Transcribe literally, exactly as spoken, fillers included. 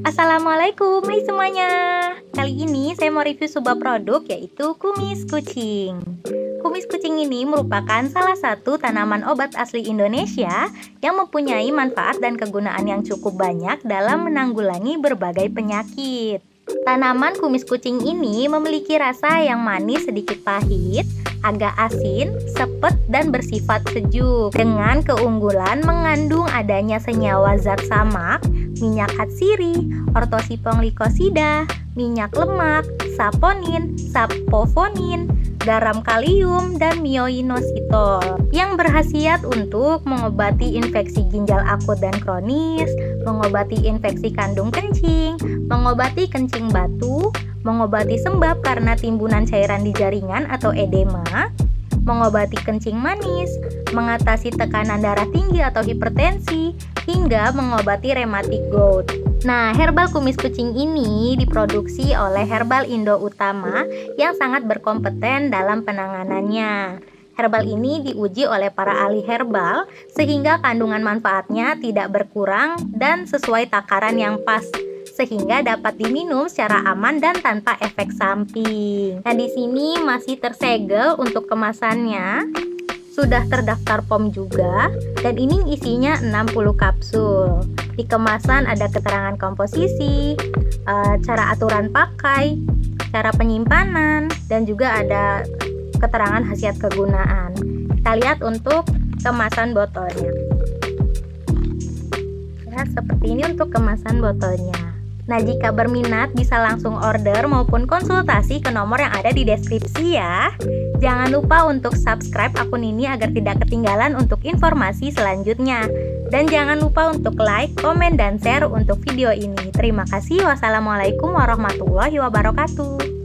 Assalamualaikum, hai semuanya. Kali ini saya mau review sebuah produk yaitu kumis kucing. Kumis kucing ini merupakan salah satu tanaman obat asli Indonesia yang mempunyai manfaat dan kegunaan yang cukup banyak dalam menanggulangi berbagai penyakit. Tanaman kumis kucing ini memiliki rasa yang manis sedikit pahit, agak asin, sepet, dan bersifat sejuk. Dengan keunggulan mengandung adanya senyawa zat samak, minyak atsiri, ortosipong glikosida, minyak lemak, saponin, sapovonin, garam kalium, dan myoinositol yang berkhasiat untuk mengobati infeksi ginjal akut dan kronis, mengobati infeksi kandung kencing, mengobati kencing batu, mengobati sembab karena timbunan cairan di jaringan atau edema, mengobati kencing manis, mengatasi tekanan darah tinggi atau hipertensi, hingga mengobati rematik gout. Nah, herbal kumis kucing ini diproduksi oleh Herbal Indo Utama yang sangat berkompeten dalam penanganannya. Herbal ini diuji oleh para ahli herbal sehingga kandungan manfaatnya tidak berkurang dan sesuai takaran yang pas, sehingga dapat diminum secara aman dan tanpa efek samping. Nah, di sini masih tersegel untuk kemasannya. Sudah terdaftar P O M juga, dan ini isinya enam puluh kapsul. Di kemasan ada keterangan komposisi, e, cara aturan pakai, cara penyimpanan, dan juga ada keterangan khasiat kegunaan. Kita lihat untuk kemasan botolnya. Ya, seperti ini untuk kemasan botolnya. Nah, jika berminat bisa langsung order maupun konsultasi ke nomor yang ada di deskripsi ya. Jangan lupa untuk subscribe akun ini agar tidak ketinggalan untuk informasi selanjutnya. Dan jangan lupa untuk like, komen, dan share untuk video ini. Terima kasih. Wassalamualaikum warahmatullahi wabarakatuh.